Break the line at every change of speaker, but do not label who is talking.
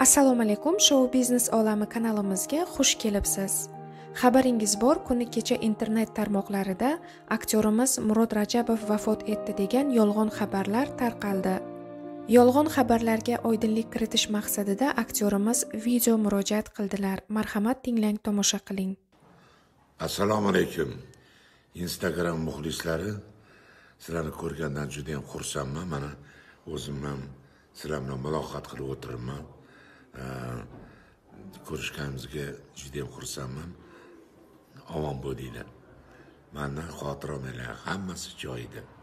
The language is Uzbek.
Assalomu alaykum, Show Business olami kanalimizga xush kelibsiz. Xabaringiz bor, kuni kecha internet tarmoqlarida aktyorimiz Murod Rajabov vafot etdi degan yolg'on xabarlar tarqaldi. Yolg'on xabarlarga oydinlik kiritish maqsadida aktyorimiz video murojaat qildilar. Marhamat, tinglang, tomosha qiling.
Assalomu alaykum. Instagram muxlislari, sizlarni ko'rgandan juda ham xursandman. Mana o'zim ham sizlar bilan muloqot qilib o'tiribman. Ko'rishganimizga juda ham xursandman. Omon bo'linglar. Mendan xotiramalar hammasi joyida.